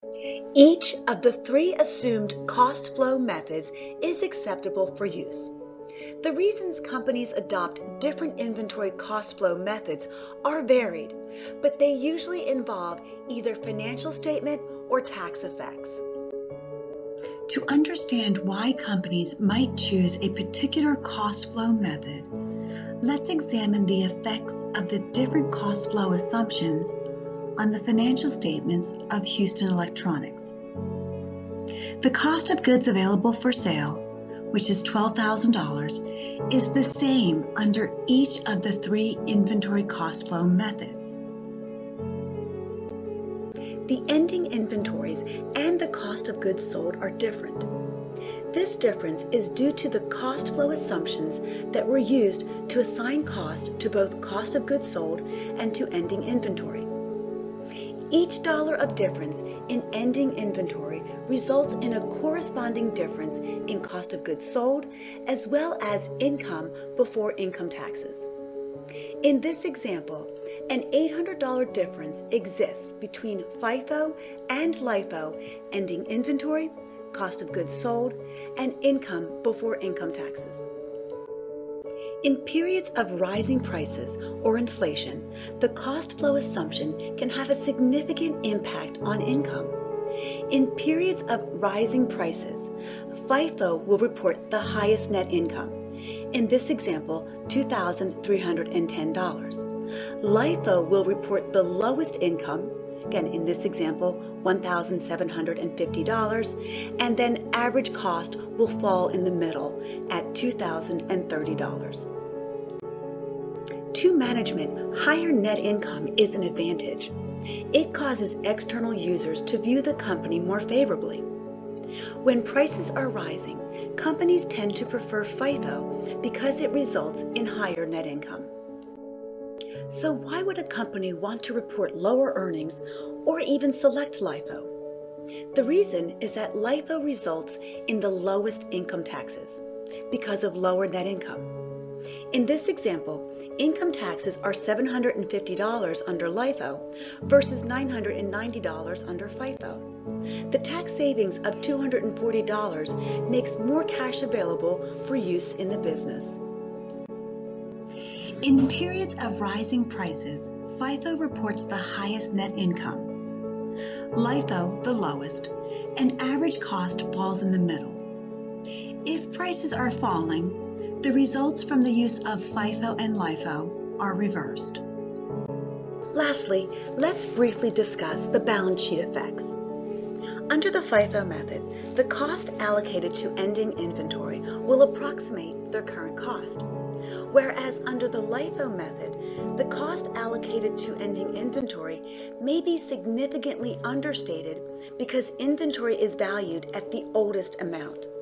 Each of the three assumed cost flow methods is acceptable for use. The reasons companies adopt different inventory cost flow methods are varied, but they usually involve either financial statement or tax effects. To understand why companies might choose a particular cost flow method, let's examine the effects of the different cost flow assumptions on the financial statements of Houston Electronics. The cost of goods available for sale, which is $12,000, is the same under each of the three inventory cost flow methods. The ending inventories and the cost of goods sold are different. This difference is due to the cost flow assumptions that were used to assign cost to both cost of goods sold and to ending inventory. Each dollar of difference in ending inventory results in a corresponding difference in cost of goods sold as well as income before income taxes. In this example, an $800 difference exists between FIFO and LIFO ending inventory, cost of goods sold, and income before income taxes. In periods of rising prices or inflation, the cost flow assumption can have a significant impact on income. In periods of rising prices, FIFO will report the highest net income. In this example, $2,310. LIFO will report the lowest income, again in this example, $1,750, and then average cost will fall in the middle at $2,030. To management, higher net income is an advantage. It causes external users to view the company more favorably. When prices are rising, companies tend to prefer FIFO because it results in higher net income. So why would a company want to report lower earnings or even select LIFO? The reason is that LIFO results in the lowest income taxes because of lower net income. In this example, income taxes are $750 under LIFO versus $990 under FIFO. The tax savings of $240 makes more cash available for use in the business. In periods of rising prices, FIFO reports the highest net income, LIFO the lowest, and average cost falls in the middle. If prices are falling, the results from the use of FIFO and LIFO are reversed. Lastly, let's briefly discuss the balance sheet effects. Under the FIFO method, the cost allocated to ending inventory will approximate their current cost, whereas under the LIFO method, the cost allocated to ending inventory may be significantly understated because inventory is valued at the oldest amount.